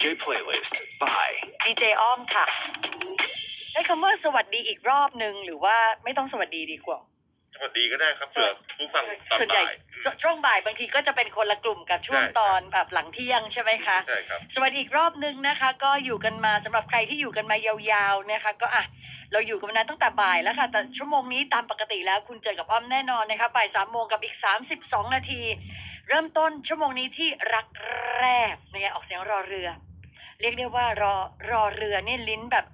DJ Playlist by DJ อ้อมค่ะได้คำว่าสวัสดีอีกรอบนึงหรือว่าไม่ต้องสวัสดีดีกว่าสวัสดีก็ได้ครับเผื่อผู้ฟังตอนบ่ายช่วงบ่ายบางทีก็จะเป็นคนละกลุ่มกับช่วงตอนแบบหลังเที่ยงใช่ไหมคะใช่ครับสวัสดีอีกรอบนึงนะคะก็อยู่กันมาสำหรับใครที่อยู่กันมายาวๆนะคะก็เราอยู่กันมานานตั้งแต่บ่ายแล้วค่ะแต่ชั่วโมงนี้ตามปกติแล้วคุณเจอกับอ้อมแน่นอนนะคะบ่าย3 โมงกับอีก32 นาทีเริ่มต้นชั่วโมงนี้ที่รักแรกนะคะออกเสียงรอเรือเรียกได้ว่ารอเรือเนี่ยลิ้นแบบ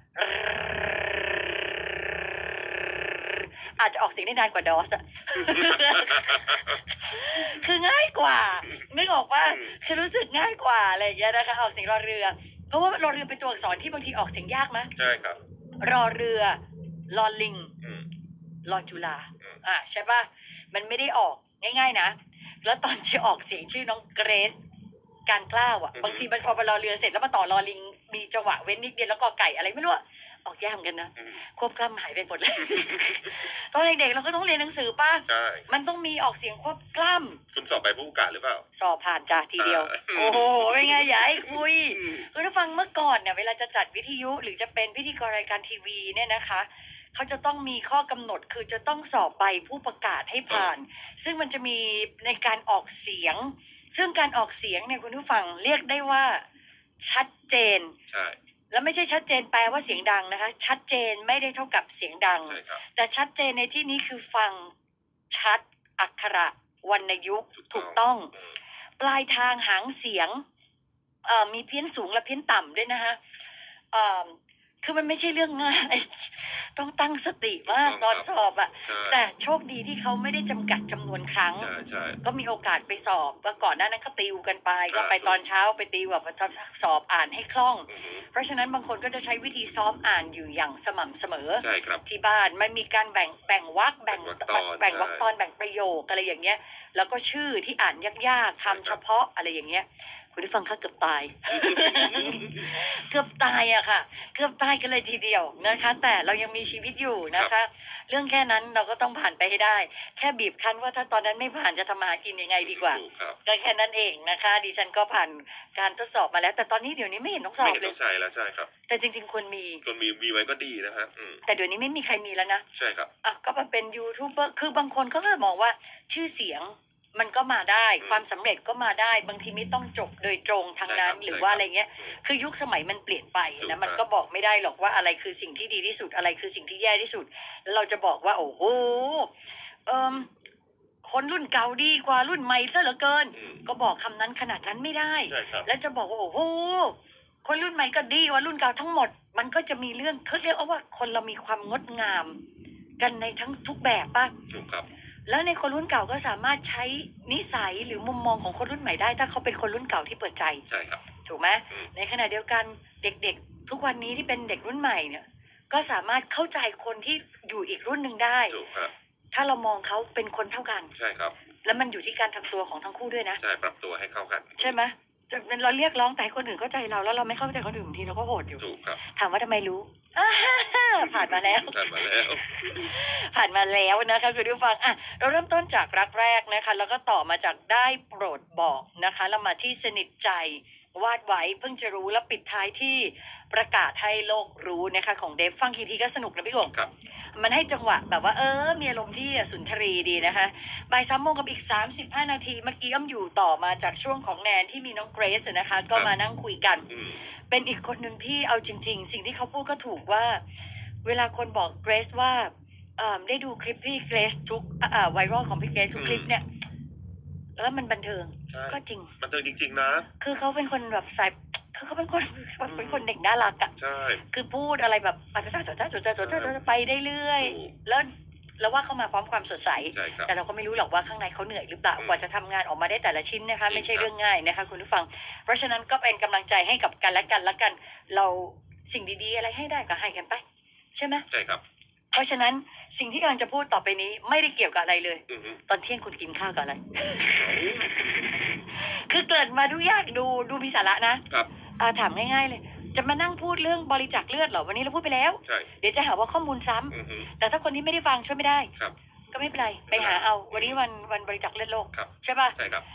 อาจจะออกเสียงได้นานกว่าดอสอะ คือง่ายกว่านึกออกว่าคือรู้สึกง่ายกว่าอะไรอย่างเงี้ยนะคะออกเสียงรอเรือเพราะว่ารอเรือเป็นตัวอักษรที่บางทีออกเสียงยากไหมใช่ครับรอเรือรอลิงรอจุฬาใช่ป่ะมันไม่ได้ออกง่ายๆนะแล้วตอนที่ออกเสียงชื่อน้องเกรซการกล้าวบางทีมันพอไปรอเรือเสร็จแล้วมาต่อรอลิงมีจังหวะเว้นนิดเดียวแล้วก็ไก่อะไรไม่รู้ออกยากเหมือนกันนะควบกล้ำหายไปหมดเลยตอนเด็กๆเราก็ต้องเรียนหนังสือป่ะใช่มันต้องมีออกเสียงควบกล้ำคุณสอบใบผู้ประกาศหรือเปล่าสอบผ่านจ้าทีเดียวโอ้โหเป็นไงอย่าให้คุยคุณผู้ฟังเมื่อก่อนเนี่ยเวลาจะจัดวิทยุหรือจะเป็นพิธีกรรายการทีวีเนี่ยนะคะเขาจะต้องมีข้อกำหนดคือจะต้องสอบใบผู้ประกาศให้ผ่านซึ่งมันจะมีในการออกเสียงซึ่งการออกเสียงเนี่ยคุณผู้ฟังเรียกได้ว่าชัดเจนใช่แล้วไม่ใช่ชัดเจนแปลว่าเสียงดังนะคะชัดเจนไม่ได้เท่ากับเสียงดังแต่ชัดเจนในที่นี้คือฟังชัดอักขระวรรณยุกต์ถูกต้องปลายทางหางเสียงมีเพี้ยนสูงและเพี้ยนต่ำด้วยนะคะคือมันไม่ใช่เรื่องง่ายต้องตั้งสติมากตอนสอบแต่โชคดีที่เขาไม่ได้จำกัดจำนวนครั้งก็มีโอกาสไปสอบว่าก่อนหน้านั้นก็ติวกันไปก็ไปตอนเช้าไปติวแบบสอบอ่านให้คล่องเพราะฉะนั้นบางคนก็จะใช้วิธีซ้อมอ่านอยู่อย่างสม่ำเสมอที่บ้านมันมีการแบ่งวรรคแบ่งวรรคตอนแบ่งประโยคอะไรอย่างเงี้ยแล้วก็ชื่อที่อ่านยากๆคำเฉพาะอะไรอย่างเงี้ยคุณผู้ฟังค่ะเกือบตาย เกือบตายอะค่ะเกือบตายกันเลยทีเดียวนะคะแต่เรายังมีชีวิตอยู่นะคะเรื่องแค่นั้นเราก็ต้องผ่านไปให้ได้แค่บีบคั้นว่าถ้าตอนนั้นไม่ผ่านจะทำมาหากินยังไงดีกว่าก็แค่นั้นเองนะคะดิฉันก็ผ่านการทดสอบมาแล้วแต่ตอนนี้เดี๋ยวนี้ไม่เห็นต้องสอบเลยใช่แล้วใช่ครับแต่จริงๆควรมีไว้ก็ดีนะครับแต่เดี๋ยวนี้ไม่มีใครมีแล้วนะใช่ครับก็มาเป็นยูทูบเบอร์คือบางคนเขาก็มองว่าชื่อเสียงมันก็มาได้ความสำเร็จก็มาได้บางทีไม่ต้องจบโดยตรงทางนั้นหรือว่าอะไรเงี้ยคือยุคสมัยมันเปลี่ยนไปนะมันก็บอกไม่ได้หรอกว่าอะไรคือสิ่งที่ดีที่สุดอะไรคือสิ่งที่แย่ที่สุดแล้วเราจะบอกว่าโอ้โหคนรุ่นเก่าดีกว่ารุ่นใหม่ซะเหลือเกินก็บอกคำนั้นขนาดนั้นไม่ได้แล้วจะบอกว่าโอ้โหคนรุ่นใหม่ก็ดีกว่ารุ่นเก่าทั้งหมดมันก็จะมีเรื่องเขาเรียกว่าคนเรามีความงดงามกันในทั้งทุกแบบป่ะถูกครับแล้วในคนรุ่นเก่าก็สามารถใช้นิสัยหรือมุมมองของคนรุ่นใหม่ได้ถ้าเขาเป็นคนรุ่นเก่าที่เปิดใจใช่ครับถูกไหมในขณะเดียวกันเด็กๆทุกวันนี้ที่เป็นเด็กรุ่นใหม่เนี่ยก็สามารถเข้าใจคนที่อยู่อีกรุ่นหนึ่งได้ถูกครับถ้าเรามองเขาเป็นคนเท่ากันใช่ครับแล้วมันอยู่ที่การทำตัวของทั้งคู่ด้วยนะใช่ปรับตัวให้เข้ากันใช่ไหมเราเรียกร้องแต่คนอื่นเข้าใจเราแล้วเราไม่เข้าใจคนอื่นบางทีเราก็โหดอยู่ถูกครับถามว่าทำไมรู้ผ่านมาแล้วผ่านมาแล้วนะคะคุณผู้ฟังเราเริ่มต้นจากรักแรกนะคะแล้วก็ต่อมาจากได้โปรดบอกนะคะแล้วมาที่สนิทใจวาดไว้เพิ่งจะรู้แล้วปิดท้ายที่ประกาศให้โลกรู้นะคะของเดฟฟังทีก็สนุกนะพี่กงมันให้จังหวะแบบว่ามีอารมณ์ที่สุนทรีดีนะคะบ่าย3 โมงกับอีก35 นาทีเมื่อกี้อยู่ต่อมาจากช่วงของแนนที่มีน้องเกรซนะคะก็มานั่งคุยกันเป็นอีกคนหนึ่งที่เอาจริงๆสิ่งที่เขาพูดก็ถูกว่าเวลาคนบอกเกรซว่าได้ดูคลิปพี่เกรซทุกไวรัลของพี่เกรซทุกคลิปเนี่ยแล้วมันบันเทิงก็จริงบันเทิงจริงๆนะคือเขาเป็นคนแบบคือเขาเป็นคนเด็กน่ารักใช่คือพูดอะไรแบบไปได้เรื่อยแล้วว่าเขามาพร้อมความสดใสแต่เราก็ไม่รู้หรอกว่าข้างในเขาเหนื่อยหรือเปล่ากว่าจะทำงานออกมาได้แต่ละชิ้นนะคะไม่ใช่เรื่องง่ายนะคะคุณผู้ฟังเพราะฉะนั้นก็เป็นกำลังใจให้กับกันและกันเราสิ่งดีๆอะไรให้ได้ก็ให้กันไปใช่ไหมใช่ครับเพราะฉะนั้นสิ่งที่กำลังจะพูดต่อไปนี้ไม่ได้เกี่ยวกับอะไรเลยตอนเที่ยงคุณกินข้าวกับอะไร คือเกิดมาทุกอย่างดูมีสาระนะครับถามง่ายๆเลยจะมานั่งพูดเรื่องบริจาคเลือดเหรอวันนี้เราพูดไปแล้วเดี๋ยวจะหาว่าข้อมูลซ้ำแต่ถ้าคนที่ไม่ได้ฟังช่วยไม่ได้ก็ไม่เป็นไรไปหาเอาวันนี้วันบริจาคเลือดโลกใช่ป่ะใช่ครับ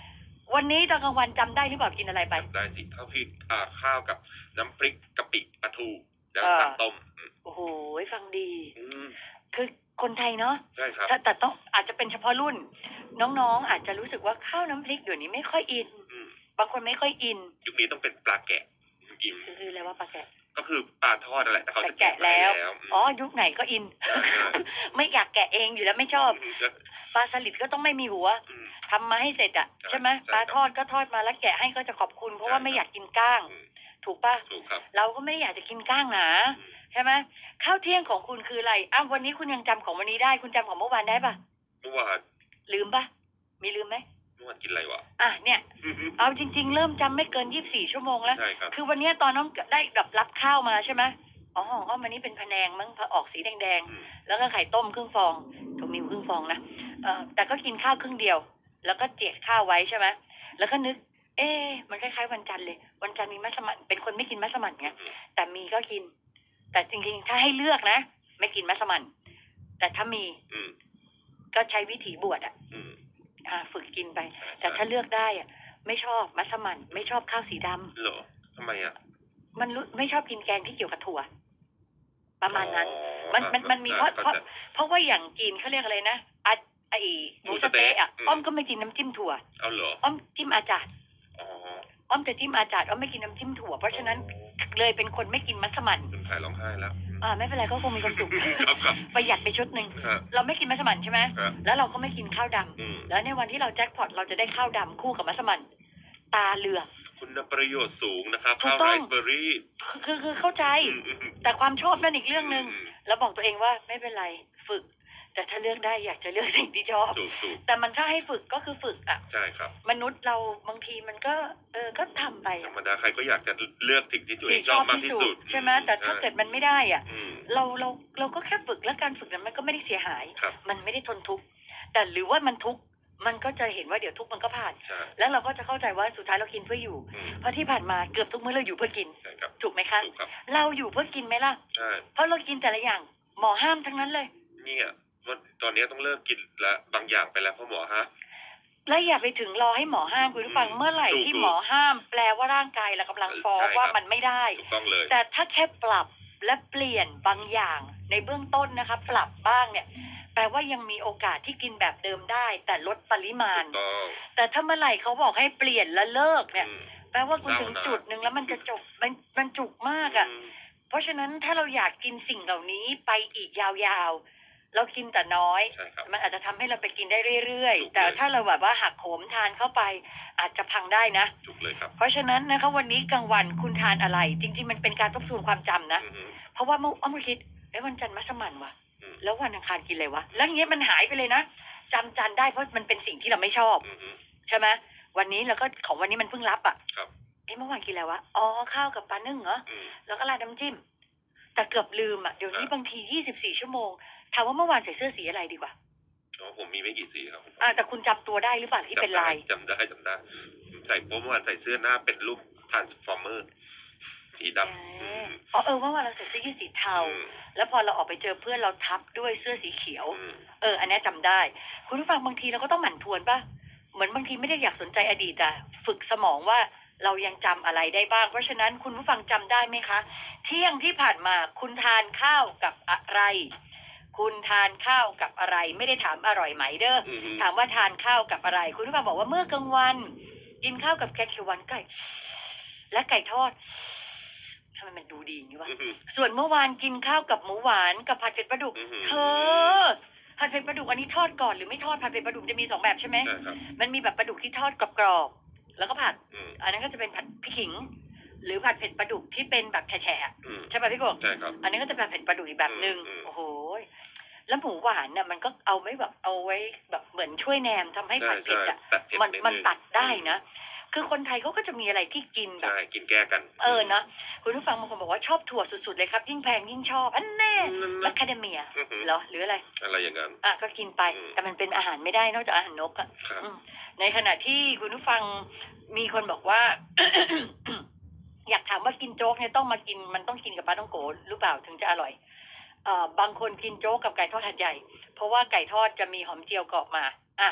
วันนี้ตอนกลางวันจำได้หรือเปล่ากินอะไรไปจำได้สิข้าวพริกข้าวกับน้ำพริกกะปิปลาทูแล้วตักต้มโอ้โหฟังดีมคือคนไทยเนาะใช่ครับแต่ต้องอาจจะเป็นเฉพาะรุ่น น้องๆอาจจะรู้สึกว่าข้าวน้ำพริกเดี๋ยวนี้ไม่ค่อยอิน บางคนไม่ค่อยอินยุคนี้ต้องเป็นปลาแกะอินคืออะไรว่าปลาแกะก็คือปลาทอดอะไรแต่เขาจะแกะแล้วอ๋อยุคไหนก็อิน ไม่อยากแกะเองอยู่แล้วไม่ชอบปลาสลิดก็ต้องไม่มีหัวทำมาให้เสร็จอ่ะใช่ไหมปลาทอดก็ทอดมาแล้วแกะให้ก็จะขอบคุณเพราะว่าไม่อยากกินก้างถูกป่ะถูกครับเราก็ไม่ได้อยากจะกินก้างหนาใช่ไหมข้าวเที่ยงของคุณคืออะไรวันนี้คุณยังจำของวันนี้ได้คุณจำของเมื่อวานได้ป่ะเมื่อวานลืมป่ะมีลืมไหมเมื่อวานกินอะไรวะเนี่ยเอาจริงๆเริ่มจำไม่เกิน24 ชั่วโมงแล้วใช่ครับคือวันนี้ตอนน้องได้แบบรับข้าวมาใช่ไหมวันนี้เป็นพะแนงมั้งออกสีแดงๆแล้วก็ไข่ต้มครึ่งฟองถูกมีครึ่งฟองนะแต่ก็กินข้าวครึ่งเดียวแล้วก็เจียดข้าวไว้ใช่ไหมแล้วก็นึกมันคล้ายๆวันจันทร์เลยวันจันทร์มีมัสมั่นเป็นคนไม่กินมัสมั่นไงแต่มีก็กินแต่จริงๆถ้าให้เลือกนะไม่กินมัสมั่นแต่ถ้ามีก็ใช้วิถีบวชฝึกกินไปแต่ถ้าเลือกได้ไม่ชอบมัสมั่นไม่ชอบข้าวสีดำเหรอทำไมมันไม่ชอบกินแกงที่เกี่ยวกับถั่วประมาณนั้นมันมีเพราะว่าอย่างกินเขาเรียกอะไรนะไอหมูสะเต๊ะอ้อมก็ไม่กินน้ำจิ้มถั่วเอาเหรออ้อมจิ้มอาจารย์อ้อมจะจิ้มอาจารย์อ้อมไม่กินน้ำจิ้มถั่วเพราะฉะนั้นเลยเป็นคนไม่กินมัสมั่นคุณขายร้องไห้แล้วไม่เป็นไรก็คงมีความสุขประหยัดไปชุดหนึ่งเราไม่กินมัสมั่นใช่ไหมแล้วเราก็ไม่กินข้าวดำแล้วในวันที่เราแจ็คพอตเราจะได้ข้าวดำคู่กับมัสมั่นตาเหลือกคุณประโยชน์สูงนะครับข้าวไรซ์เบอร์รี่คือเข้าใจแต่ความชอบนั่นอีกเรื่องนึงแล้วบอกตัวเองว่าไม่เป็นไรฝึกแต่ถ้าเลือกได้อยากจะเลือกสิ่งที่ชอบแต่มันถ้าให้ฝึกก็คือฝึกใช่ครับมนุษย์เราบางทีมันก็ก็ทำไปธรรมดาใครก็อยากจะเลือกสิ่งที่ตัวเองชอบมากที่สุดใช่ไหมแต่ถ้าเกิดมันไม่ได้เราก็แค่ฝึกแล้วการฝึกนั้นมันก็ไม่ได้เสียหายมันไม่ได้ทนทุกข์แต่หรือว่ามันทุกข์มันก็จะเห็นว่าเดี๋ยวทุกข์มันก็ผ่านแล้วเราก็จะเข้าใจว่าสุดท้ายเรากินเพื่ออยู่เพราะที่ผ่านมาเกือบทุกมื้อเราอยู่เพื่อกินถูกไหมคะเราอยู่เพื่อกินไหมล่ะเพราะเรากินแต่ละอย่างหมอห้ามทั้งนั้นเลยเนี่ยว่าตอนนี้ต้องเลิกกินแล้วบางอย่างไปแล้วเพราะหมอฮะและอย่าไปถึงรอให้หมอห้ามคุณผู้ฟังเมื่อไหร่ที่หมอห้ามแปลว่าร่างกายเรากำลังฟ้องว่ามันไม่ได้ถูกต้องเลยแต่ถ้าแค่ปรับและเปลี่ยนบางอย่างในเบื้องต้นนะคะปรับบ้างเนี่ยแปลว่ายังมีโอกาสที่กินแบบเดิมได้แต่ลดปริมาณแต่ถ้าเมื่อไหร่เขาบอกให้เปลี่ยนและเลิกเนี่ยแปลว่าคุณถึงจุดหนึ่งแล้วมันจะจบมันจุกมากเพราะฉะนั้นถ้าเราอยากกินสิ่งเหล่านี้ไปอีกยาวๆเรากินแต่น้อยมันอาจจะทำให้เราไปกินได้เรื่อยๆแต่ถ้าเราแบบว่าหักโหมทานเข้าไปอาจจะพังได้นะถูกเลยครับเพราะฉะนั้นนะคะวันนี้กลางวันคุณทานอะไรจริงๆมันเป็นการทบทวนความจำนะเพราะว่าเมื่อคิดวันจันทร์มัสมั่นว่ะแล้ววันอังคารกินอะไรวะแล้วอย่างเงี้ยมันหายไปเลยนะจำจันได้เพราะมันเป็นสิ่งที่เราไม่ชอบใช่ไหมวันนี้เราก็ของวันนี้มันเพิ่งรับเมื่อวานกินอะไรวะข้าวกับปลานึ่งเหรอแล้วก็ราดน้ำจิ้มแต่เกือบลืมเดี๋ยวนี้บางที24 ชั่วโมงถามว่าเมื่อวานใส่เสื้อสีอะไรดีกว่าผมมีไม่กี่สีครับแต่คุณจำตัวได้หรือเปล่าที่เป็นลายจำได้ใส่เมื่อวานใส่เสื้อหน้าเป็นรูปทรานส์ฟอร์เมอร์สีดำเมื่อวานเราใส่เสื้อยืดสีเทาแล้วพอเราออกไปเจอเพื่อนเราทับด้วยเสื้อสีเขียวอันนี้จำได้คุณผู้ฟังบางทีเราก็ต้องหมั่นทวนป่ะเหมือนบางทีไม่ได้อยากสนใจอดีตแต่ฝึกสมองว่าเรายังจำอะไรได้บ้างเพราะฉะนั้นคุณผู้ฟังจำได้ไหมคะเที่ยงที่ผ่านมาคุณทานข้าวกับอะไรคุณทานข้าวกับอะไรไม่ได้ถามอร่อยไหมเด้อถามว่าทานข้าวกับอะไรคุณผู้ฟังบอกว่าเมื่อกลางวันกินข้าวกับแกงเขียวหวานไก่และไก่ทอดทำไมมันดูดีอย่างนี้วะส่วนเมื่อวานกินข้าวกับหมูหวานกับผัดเผ็ดปลาดุกเธอผัดเผ็ดปลาดุกอันนี้ทอดก่อนหรือไม่ทอดผัดเผ็ดปลาดุกจะมี2แบบใช่ไหมมันมีแบบปลาดุกที่ทอดกรอบๆแล้วก็ผัดอันนั้นก็จะเป็นผัดพริกขิงหรือผัดเผ็ดปลาดุกที่เป็นแบบแฉะใช่ป่ะพี่กบใช่ครับอันนี้ก็จะเป็นเผ็ดปลาดุกอีกแบบนึงโอ้โหแล้วหมูหวานน่ะมันก็เอาไว้แบบเอาไว้แบบเหมือนช่วยแนมทำให้ผัดเผ็ดมันตัดได้นะคือคนไทยเขาก็จะมีอะไรที่กินแบบกินแก้กันนะคุณผู้ฟังบางคนบอกว่าชอบถั่วสุดๆเลยครับยิ่งแพงยิ่งชอบอันแน่แมคคาเดเมียเหรอหรืออะไรอย่างนั้นก็กินไปแต่มันเป็นอาหารไม่ได้นอกจากอาหารนกในขณะที่คุณผู้ฟังมีคนบอกว่า อยากถามว่ากินโจ๊กเนี่ยต้องมากินมันต้องกินกับปลาต้องโกหรือเปล่าถึงจะอร่อยบางคนกินโจ๊กกับไก่ทอดหัดใหญ่เพราะว่าไก่ทอดจะมีหอมเจียวกรอบมา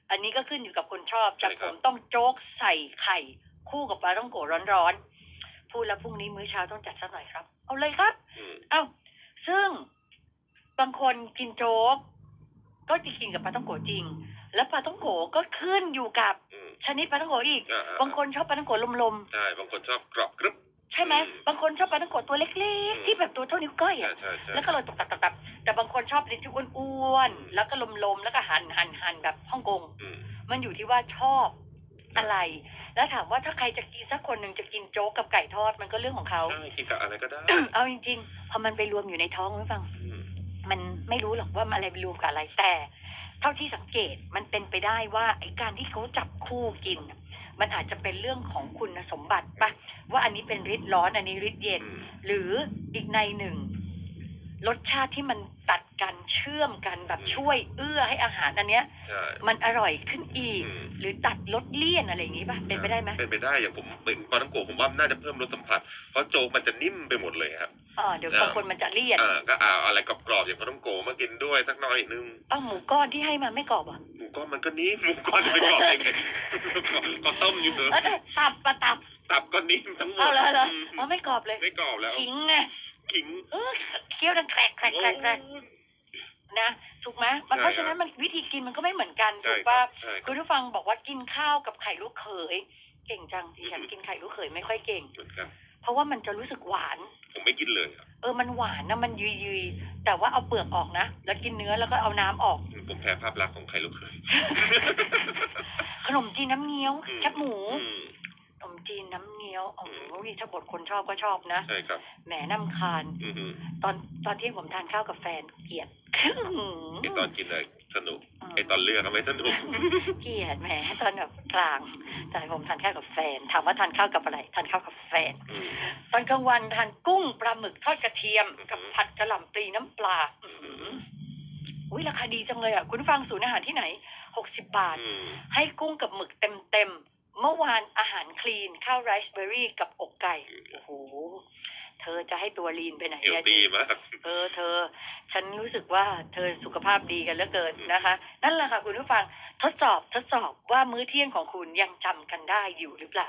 อันนี้ก็ขึ้นอยู่กับคนชอบแต่ผมต้องโจ๊กใส่ไข่คู่กับปลาต้องโกะร้อนๆพูดแล้วพรุ่งนี้มื้อเช้าต้องจัดสักหน่อยครับเอาเลยครับซึ่งบางคนกินโจ๊กก็จะกินกับปลาต้องโกะจริงแล้วปลาต้องโกะก็ขึ้นอยู่กับชนิดปลาต้องโกะอีกบางคนชอบปลาต้องโกะลมๆใช่บางคนชอบกรอบกรึบใช่ไหมบางคนชอบปลาต้องโกะตัวเล็กๆที่แบบตัวเท่านิ้วก้อยอ่ะแล้วก็เลยตกตับแต่บางคนชอบเป็นที่อ้วนๆแล้วก็ลมๆแล้วก็หั่นแบบฮ่องกงมันอยู่ที่ว่าชอบอะไรแล้วถามว่าถ้าใครจะกินสักคนหนึ่งจะกินโจ๊กกับไก่ทอดมันก็เรื่องของเขากินกับอะไรก็ได้เอาจริงๆพอมันไปรวมอยู่ในท้องไม่ฟังมันไม่รู้หรอกว่าอะไรไปรวมกับอะไรแต่เท่าที่สังเกตมันเป็นไปได้ว่าไอ้การที่เขาจับคู่กินมันอาจจะเป็นเรื่องของคุณสมบัติปะว่าอันนี้เป็นฤทธิ์ร้อนอันนี้ฤทธิ์เย็นหรืออีกในหนึ่งรสชาติที่มันตัดกันเชื่อมกันแบบช่วยเอื้อให้อาหารอันเนี้ยมันอร่อยขึ้นอีกหรือตัดรสเลี่ยนอะไรอย่างงี้ปะเป็นไปได้ไหมเป็นไปได้อย่างผมเป็นปลาท่องโกะผมว่าน่าจะเพิ่มรสสัมผัสเพราะโจ๊กมันจะนิ่มไปหมดเลยครับเดี๋ยวบางคนมันจะเลี่ยนก็เอาอะไรกรอบๆอย่างปลาท่องโกะมากินด้วยสักหน่อยนึงหมูก้อนที่ให้มาไม่กรอบอ่ะหมูก้อนมันก็นิ่มหมูก้อนไม่กรอบยังไงก็ต้มอยู่เนอะตับก็นิ่มทั้งหมดเหรอไม่กรอบเลยไม่กรอบแล้วขิงไงขิงเคี้ยวดังแครกนะถูกไหมเพราะฉะนั้นมันวิธีกินมันก็ไม่เหมือนกันถูกป่ะคุณผู้ฟังบอกว่ากินข้าวกับไข่ลูกเขยเก่งจังที่ฉันกินไข่ลูกเขยไม่ค่อยเก่งเหมือนกันเพราะว่ามันจะรู้สึกหวานผมไม่กินเลยมันหวานนะมันยุยแต่ว่าเอาเปลือกออกนะแล้วกินเนื้อแล้วก็เอาน้ำออกผมแพ้ภาพลักษณ์ของไข่ลูกเขยขนมจีนน้ำเงี้ยวแคบหมูขนมจีนน้ำเงี้ยวถ้าบทคนชอบก็ชอบนะใช่ครับแหมน้ำคานตอนที่ผมทานข้าวกับแฟนเกลียดตอนกินเลยสนุกตอนเลือกก็ไม่สนุกเกลียดแหมตอนแบบกลางแต่ผมทานข้าวกับแฟนถามว่าทานข้าวกับอะไรทานข้าวกับแฟนตอนกลางวันทานกุ้งปลาหมึกทอดกระเทียมกับผัดกะหล่ำปลีน้ำปลาราคาดีจังเลยอ่ะคุณฟังศูนย์อาหารที่ไหน60 บาทให้กุ้งกับหมึกเต็มเมื่อวานอาหารคลีนข้าวไรซ์เบอร์รี่กับอกไก่โอ้โหเธอจะให้ตัวลีนไปไหนเนี่ยดีมากเธอฉันรู้สึกว่าเธอสุขภาพดีกันเหลือเกินนะคะนั่นแหละค่ะคุณผู้ฟังทดสอบว่ามื้อเที่ยงของคุณยังจำกันได้อยู่หรือเปล่า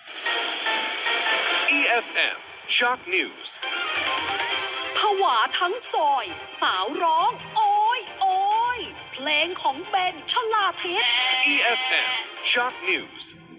EFM Shock News ผวาทั้งซอยสาวร้องโอยเพลงของเบนชลาทิศ EFM Shock News